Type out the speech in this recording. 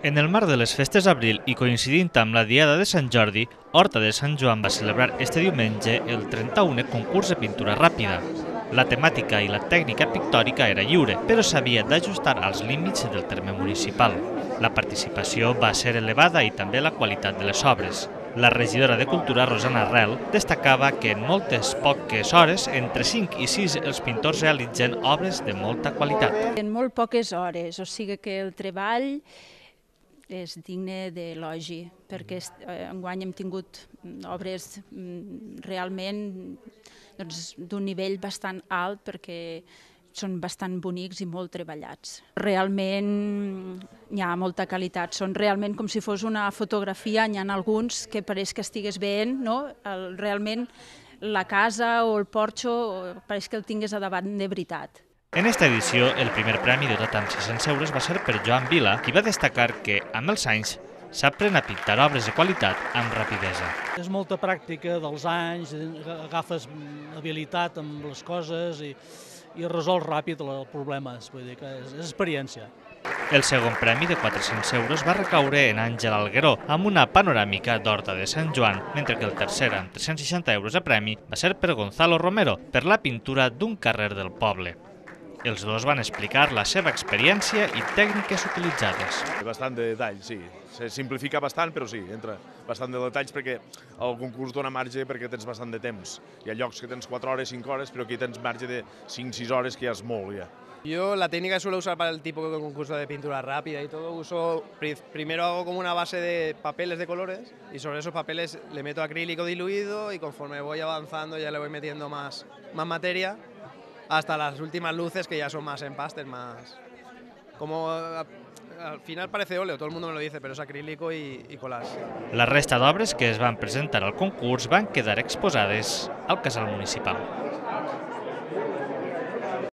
En el marc de les festes d'abril i coincidint amb la Diada de Sant Jordi, Horta de Sant Joan va celebrar este diumenge el 31è concurs de pintura ràpida. La temàtica i la tècnica pictòrica era lliure, però s'havia d'ajustar als límits del terme municipal. La participació va ser elevada i també la qualitat de les obres. La regidora de Cultura, Rosana Arrel, destacava que en moltes poques hores, entre 5 i 6, els pintors realitzen obres de molta qualitat. En molt poques hores, o sigui que el treball és digne d'elogi, perquè enguany hem tingut obres realment d'un nivell bastant alt, perquè són bastant bonics i molt treballats. Realment hi ha molta qualitat, són realment com si fos una fotografia, n'hi ha alguns que pareix que estigués veient, no? Realment la casa o el porxo pareix que el tingués a davant de veritat. En esta edició, el primer premi, dotat amb 600 euros, va ser per Joan Vila, qui va destacar que, amb els anys, s'aprèn a pintar obres de qualitat amb rapidesa. És molta pràctica dels anys, agafes habilitat amb les coses i resols ràpid els problemes, vull dir que és experiència. El segon premi, de 400 euros, va recaure en Àngel Algueró, amb una panoràmica d'Horta de Sant Joan, mentre que el tercer, amb 360 euros de premi, va ser per Gonzalo Romero, per la pintura d'un carrer del poble. Els dos van explicar la seva experiència i tècniques utilitzades. Bastant de detall, sí. Se simplifica bastant, però sí, entra bastant de detalls perquè el concurs dona marge perquè tens bastant de temps. Hi ha llocs que tens 4 hores, 5 hores, però aquí tens marge de 5-6 hores, que ja és molt, ja. Yo la técnica que suelo usar para el tipo de concurso de pintura rápida y todo, primero hago como una base de papeles de colores y sobre esos papeles le meto acrílico diluido y conforme voy avanzando ya le voy metiendo más materia, hasta las últimas luces que ya son más empastes, más... Como al final parece óleo, todo el mundo me lo dice, pero es acrílico y collage. La resta d'obres que es van presentar al concurs van quedar exposades al casal municipal.